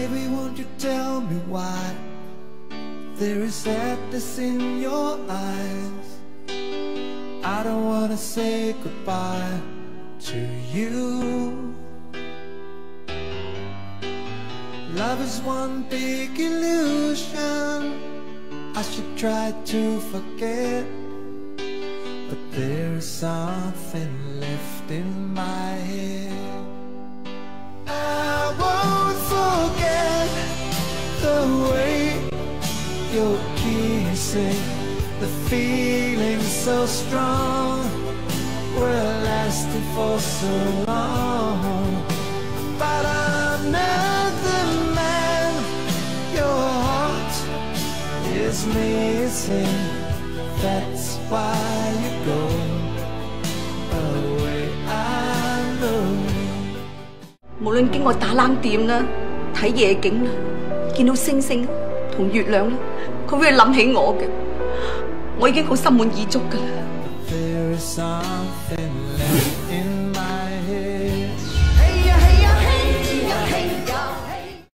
Baby, won't you tell me why there is sadness in your eyes? I don't wanna say goodbye to you. Love is one big illusion. I should try to forget, but there is something left in my head. I won't forget the way you're kissing, the feeling so strong. We're lasting for so long, but I'm not the man your heart is missing. That's why you go away, I know. 無論經過打冷店啦、睇夜景啦、見到星星同月亮啦，佢會諗起我嘅。我已經好心滿意足㗎啦。